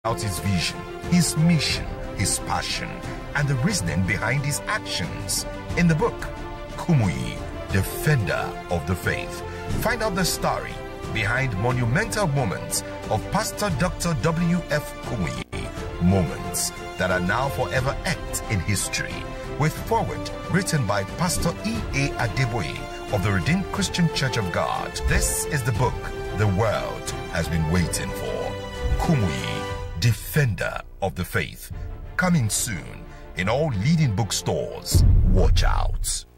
out his vision, his mission, his passion, and the reasoning behind his actions. In the book, Kumuyi, Defender of the Faith, find out the story behind monumental moments of Pastor Dr. W.F. Kumuyi, moments that are now forever etched in history, with foreword written by Pastor E.A. Adeboye of the Redeemed Christian Church of God. This is the book the world has been waiting for. Kumuyi, Defender of the Faith, coming soon in all leading bookstores. Watch out.